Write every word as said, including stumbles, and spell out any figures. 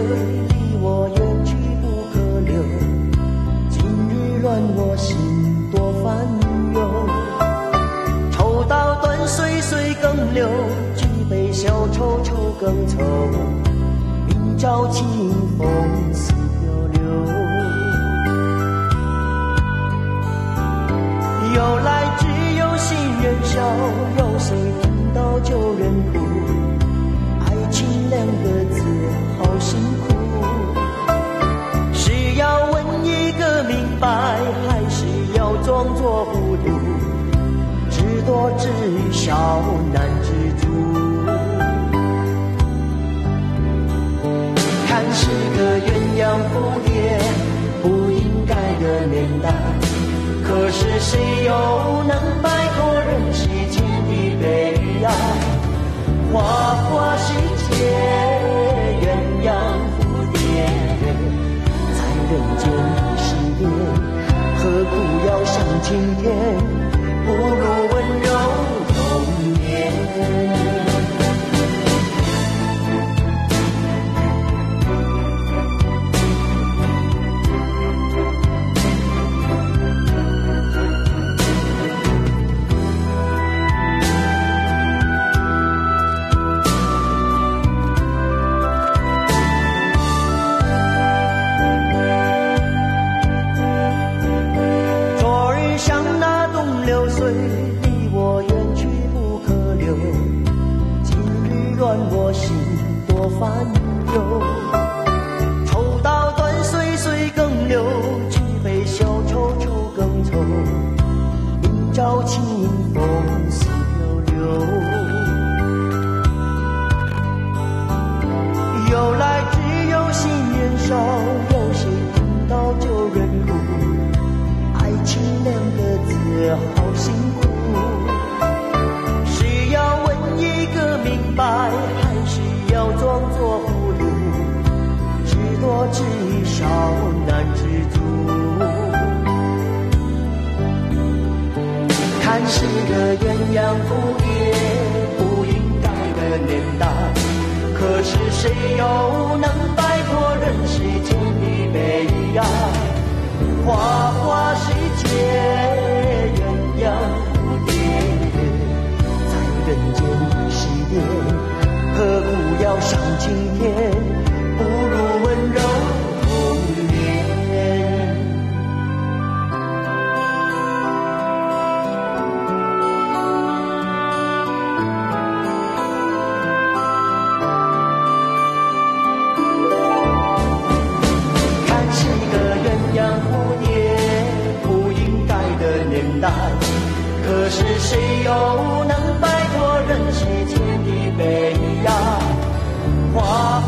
离我远去不可留。今日乱我心多烦忧，抽刀断水水更流，举杯消愁愁更愁。明朝清风似飘流，由来只有新人笑，有谁听到旧人哭？爱情两个字好辛苦，是要问一个明白，还是要装作糊涂？知多知少难知足，看是个鸳鸯蝴蝶，不应该的年代。可是谁又能摆脱人世间的悲哀？花花世界，鸳鸯蝴蝶，在人间的失恋，何苦要上青天？不如温柔童年。烦忧，抽刀断水水更流，举杯消愁愁更愁。明朝清风似飘流，由来只有新年少，有谁听到旧人哭？爱情两个字好辛苦，是要问一个明白，要装作糊涂，知多知少难知足。看是个鸳鸯蝴蝶，不应该的年代。可是谁又能摆脱人世间的悲哀？花花世界，鸳鸯蝴蝶，在人间的失恋。何苦要上青天？不如温柔童年。看是个鸳鸯蝴蝶，不应该的年代。可是谁又能摆脱人世间的悲哀？花